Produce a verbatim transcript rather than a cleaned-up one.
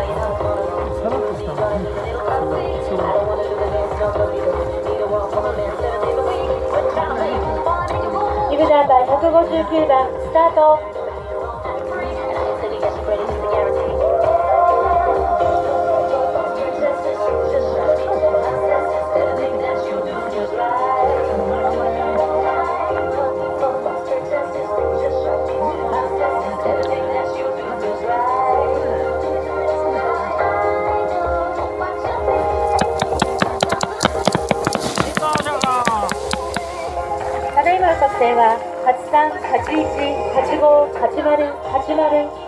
入団番ひゃくごじゅうきゅうばんスタート。ただいまの得点ははちさん、はちいち、はちご、はちまる、はちまる。